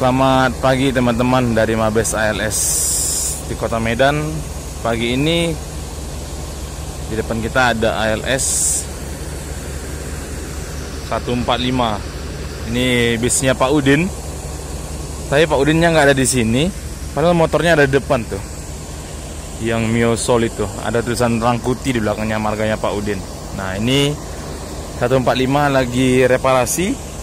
Selamat pagi teman-teman dari Mabes ALS di Kota Medan. Pagi ini di depan kita ada ALS 145. Ini bisnya Pak Udin. Tapi Pak Udinnya nggak ada di sini. Padahal motornya ada di depan tuh. Yang Mio Sol itu ada tulisan Rangkuti di belakangnya, marganya Pak Udin. Nah ini 145 lagi reparasi.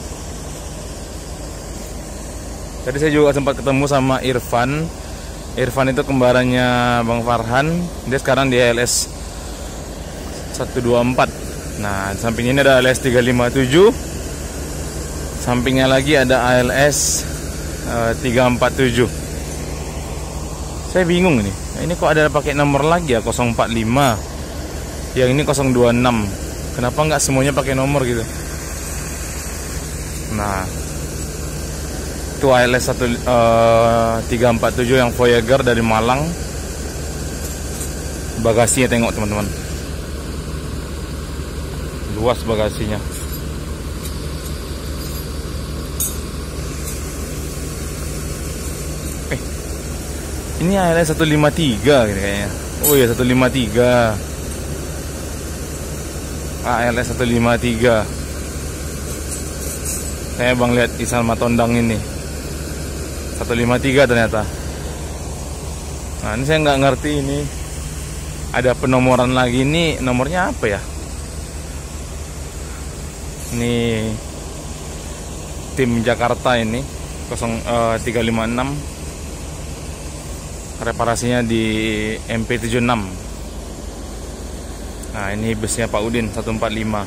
Tadi saya juga sempat ketemu sama Irfan. Irfan itu kembarannya Bang Farhan. Dia sekarang di ALS 124. Nah, samping ini ada ALS 357. Sampingnya lagi ada ALS 347. Saya bingung nih. Ini kok ada pakai nomor lagi ya, 045. Yang ini 026. Kenapa nggak semuanya pakai nomor gitu? Nah, itu ALS 347 yang Voyager dari Malang. Bagasinya tengok teman-teman, luas bagasinya. Ini ALS 153 gitu kayaknya. Oh iya, 153. ALS 153. Saya bang lihat Isan Matondang ini 153 ternyata. Nah ini saya nggak ngerti, ini ada penomoran lagi. Ini nomornya apa ya? Ini tim Jakarta ini 0356. Reparasinya di MP76. Nah ini busnya Pak Udin 145.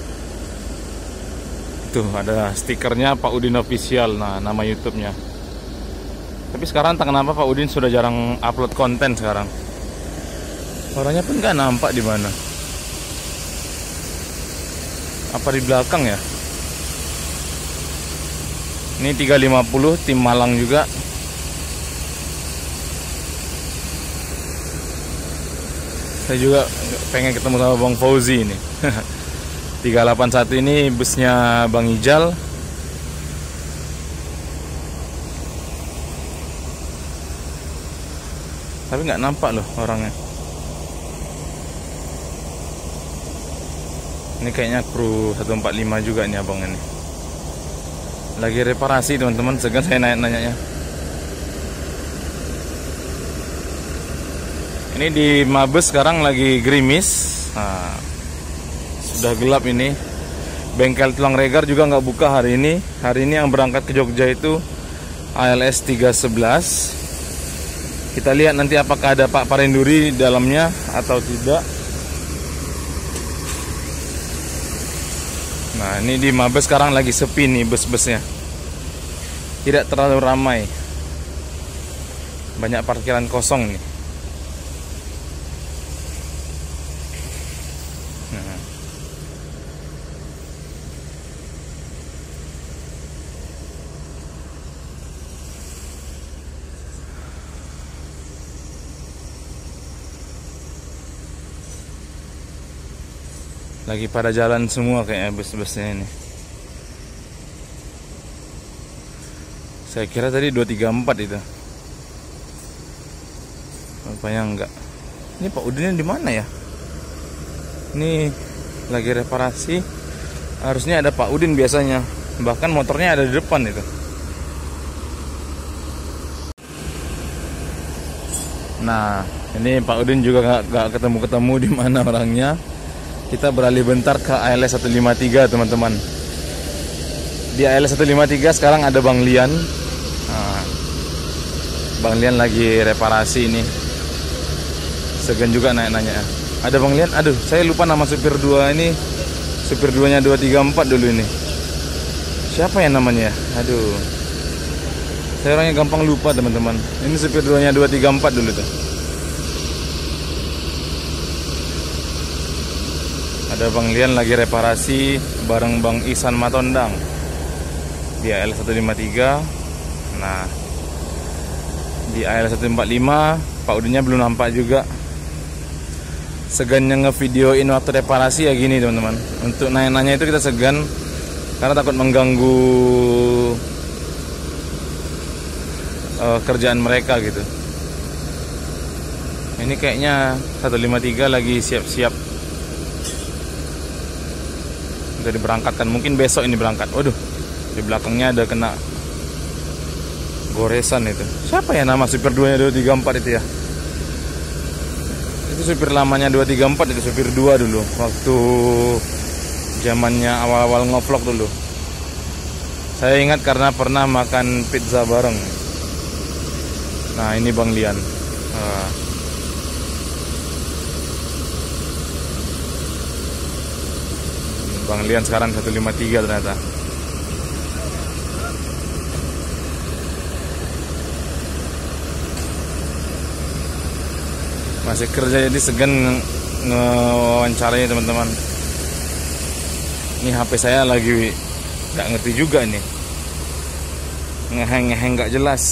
Tuh ada stikernya Pak Udin Official. Nah nama YouTube-nya. Tapi sekarang entah kenapa Pak Udin sudah jarang upload konten sekarang. Orangnya pun nggak nampak di mana. Apa di belakang ya? Ini 350 tim Malang juga. Saya juga pengen ketemu sama Bang Fauzi ini. 381 ini busnya Bang Ijal. Tapi nggak nampak loh orangnya. Ini kayaknya kru 145 juga nih abang ini. Lagi reparasi teman-teman, segan saya nanya-nanyanya. Ini di Mabes sekarang lagi gerimis. Nah, sudah gelap ini. Bengkel tulang regar juga nggak buka hari ini. Hari ini yang berangkat ke Jogja itu ALS 311. Kita lihat nanti apakah ada Pak Parenduri di dalamnya atau tidak. Nah ini di Mabes sekarang lagi sepi nih bus-busnya. Tidak terlalu ramai. Banyak parkiran kosong nih. Lagi pada jalan semua kayaknya bus-busnya ini. Saya kira tadi 234 itu. Rupanya enggak. Ini Pak Udinnya di mana ya? Ini lagi reparasi. Harusnya ada Pak Udin biasanya. Bahkan motornya ada di depan itu. Nah, ini Pak Udin juga nggak ketemu-ketemu di mana orangnya. Kita beralih bentar ke ALS 153 teman-teman. Di ALS 153 sekarang ada Bang Lian. Nah, Bang Lian lagi reparasi ini. Segan juga nanya-nanya. Ada Bang Lian. Aduh, saya lupa nama supir 2 ini. Supir 2-nya 234 dulu ini. Siapa yang namanya? Aduh. Saya orangnya gampang lupa teman-teman. Ini supir 2-nya 234 dulu tuh. Ada Bang Lian lagi reparasi bareng Bang Isan Matondang di ALS 153. Nah di ALS 145 Pak Udinnya belum nampak juga. Segannya ngevideoin waktu reparasi ya gini teman-teman. Untuk nanya-nanya itu kita segan karena takut mengganggu kerjaan mereka gitu. Ini kayaknya 153 lagi siap-siap udah diberangkatkan, mungkin besok ini berangkat. Waduh, di belakangnya ada kena goresan itu. Siapa ya nama supir 2-nya 234 itu ya? Itu supir lamanya 234, itu supir 2 dulu waktu zamannya awal-awal ngevlog dulu. Saya ingat karena pernah makan pizza bareng. Nah, ini Bang Lian. Bang Lian sekarang 153 ternyata. Masih kerja jadi segan ngewawancaranya teman-teman. Ini HP saya lagi nggak ngerti juga nih, ngeheng nggak jelas.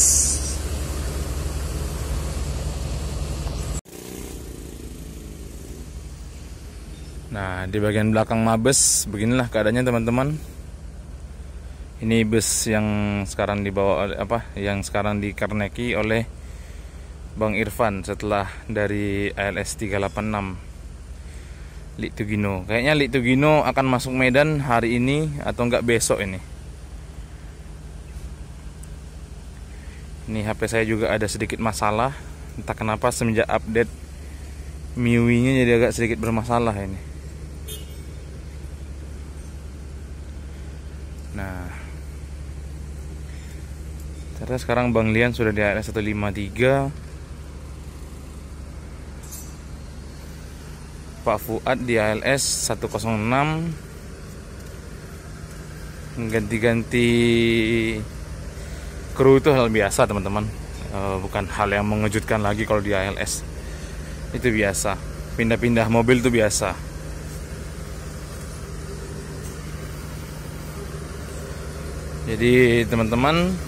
Nah, di bagian belakang Mabes beginilah keadaannya teman-teman. Ini bus yang sekarang dibawa yang sekarang dikarneki oleh Bang Irfan setelah dari ALS 386 Lik Tugino. Kayaknya Lik Tugino akan masuk Medan hari ini atau enggak besok ini. Ini HP saya juga ada sedikit masalah. Entah kenapa semenjak update MIUI-nya jadi agak sedikit bermasalah ini. Nah, terus sekarang Bang Lian sudah di ALS 153. Pak Fuad di ALS 106. Ganti-ganti kru itu hal biasa teman-teman. Bukan hal yang mengejutkan lagi kalau di ALS. Itu biasa. Pindah-pindah mobil itu biasa. Jadi teman-teman,